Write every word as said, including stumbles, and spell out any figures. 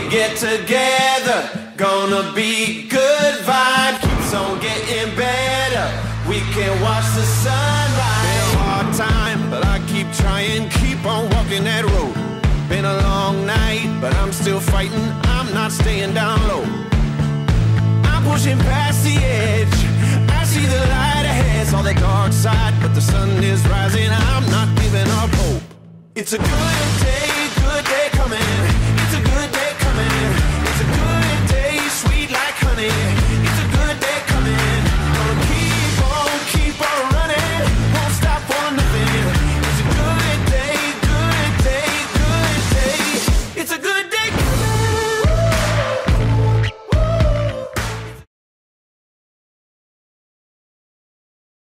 get together, gonna be good vibe, keeps on getting better. We can watch the sunrise. Been a hard time, but I keep trying, keep on walking that road. Been a long night, but I'm still fighting, I'm not staying down low. I'm pushing past the edge, I see the light ahead, saw the dark side, but the sun is rising, I'm not giving up hope. It's a good